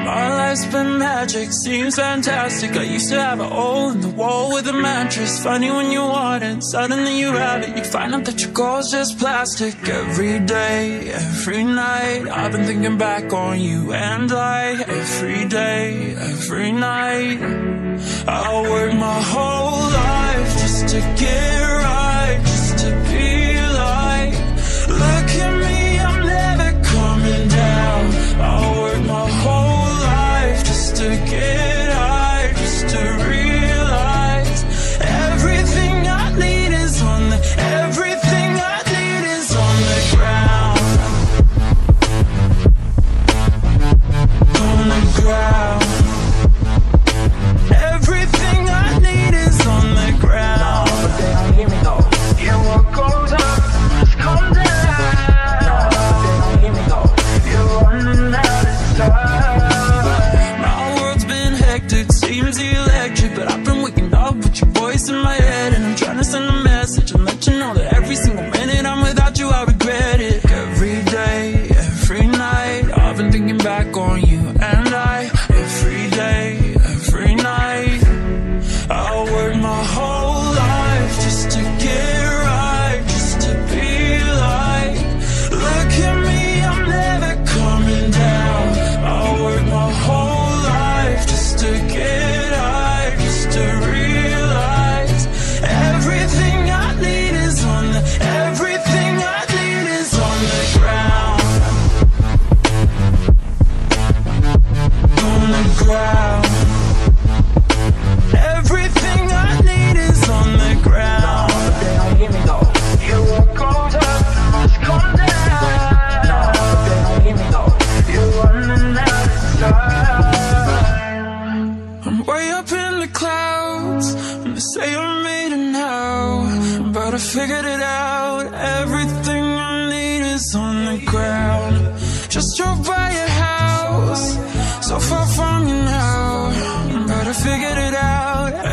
My life's been magic, seems fantastic. I used to have a hole in the wall with a mattress. Funny when you want it, suddenly you have it. You find out that your goal's just plastic. Every day, every night, I've been thinking back on you and I. Every day, every night, I'll work my whole life just to get right, just to be like. Look at me, I'm never coming down. I'll work my whole life just to get high, just to realize everything I need is on the, everything I need is on the ground. On the ground. Everything I need is on the ground. But they don't hear me though. Yeah, what goes up must come down. They don't hear me though. You're running out of time. My world's been hectic, seems electric, but I've been waking up with your voice in my head, and I'm trying to send a message and let you know that every single minute I'm without you, I regret it. Every day, every night, I've been thinking back on you and I. Every day, every night, I'll work my whole life just to get right, just to be like. Look at me, I'm never coming down. I'll work my whole life just to get high, just to realize everything I need is on the, everything I need is on the ground. On the ground. Everything I need is on the ground. But they don't hear me though. Yeah, what goes up must come down. But they don't hear me though. You're running out of time. I'm way up in the clouds, and they say I'm made it now, but I figured it out. Everything I need is on the ground. Just drove by your house, so far from you now, but I figured it out.